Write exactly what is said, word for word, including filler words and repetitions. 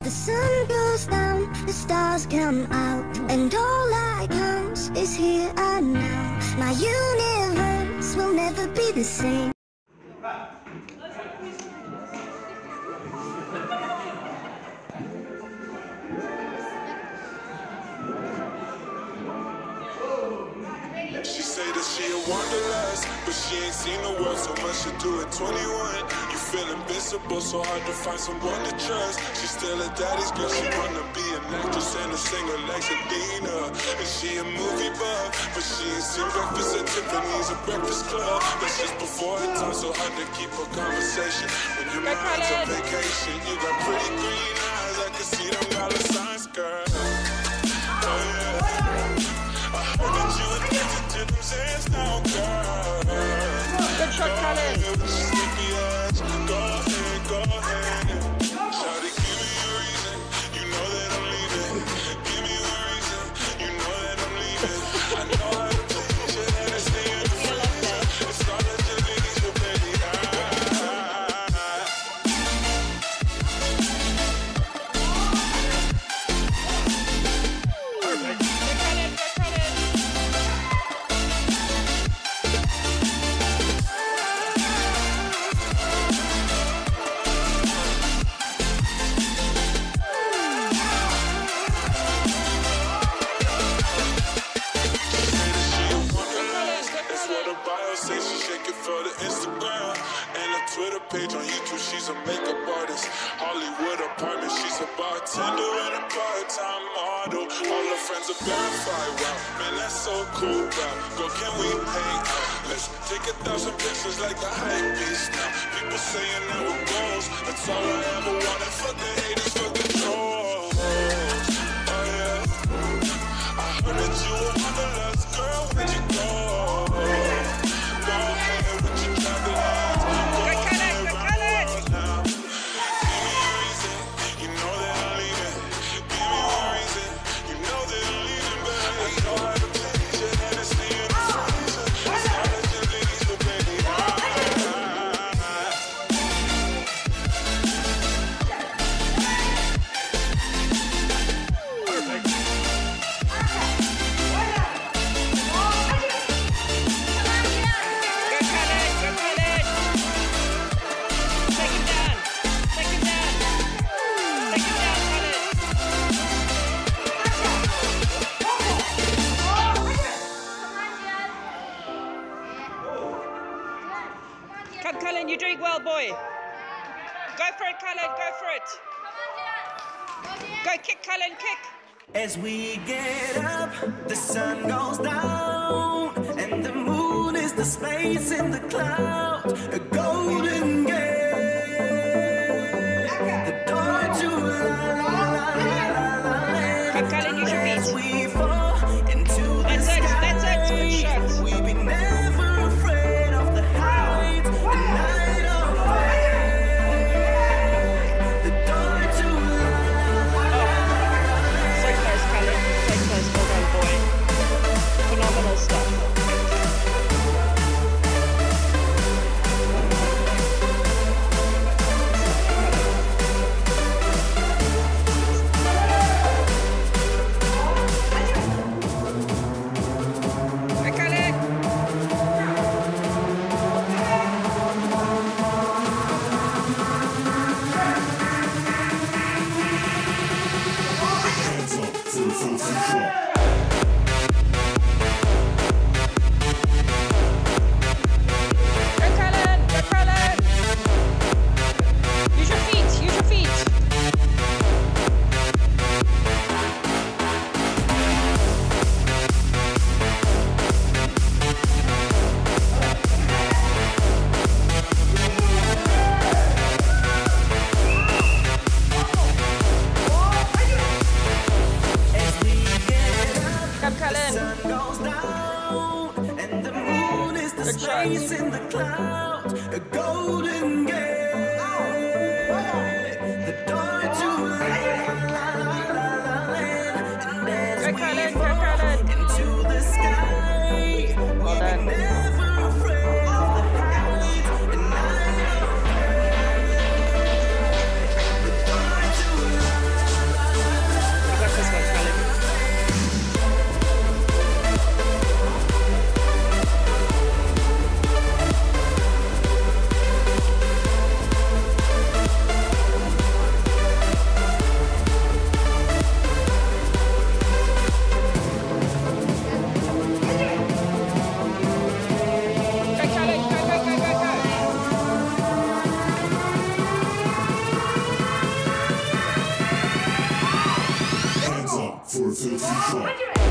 The sun goes down, the stars come out, and all that counts is here and now. My universe will never be the same. She say that she a wanderlust, but she ain't seen the world so much to do at twenty-one. You feel invincible, so hard to find someone to trust. She's still a daddy's girl, she wanna be an actress and a singer like Selena. And she a movie buff, but she ain't seen Breakfast at Tiffany's or Breakfast Club. That's just before her time, so hard to keep a conversation. When your mind's on vacation, you got pretty green eyes, I can see them dollar signs, girl. Oh yeah. Heard that you addicted to them sands now, girl. Good shot, Colin. Sneaky ass, go ahead, go ahead. Shawty, give me a reason, you know that I'm leaving. Give me a reason, you know that I'm leaving. I know how to please you, and it's the end of freezer. It's all that you need, so baby, I... Perfect. Twitter page on YouTube, she's a makeup artist. Hollywood apartment, she's a bartender and a part-time model. All her friends are verified, wow, man, that's so cool, wow. Girl, can we hang out? Let's take a thousand pictures like the hype beast now. People saying that we're goals, that's all I ever wanted. Fuck the haters, fuck the trolls. Oh yeah, I heard that you were wanderlust, girl, where'd you go? Go ahead with your traveling. Come, Cullen, you're doing well, boy. Go for it, Cullen, go for it. Go kick, Cullen, kick. As we get up, the sun goes down, and the moon is the space in the cloud, a golden gate, the door to la la la la la. Come, Cullen, use your feet. As we fall into the that's sky, it, that's it, good shot. we be never afraid of the heights, the night of faith, the door to la la la. So close, Cullen. So close. Well done, boy. Phenomenal stuff. Space in the cloud, a golden gate, the door to la la la la land, and as we fall into the sky, we'll be never afraid of the heights and night of faith. The door to la Selfie shot.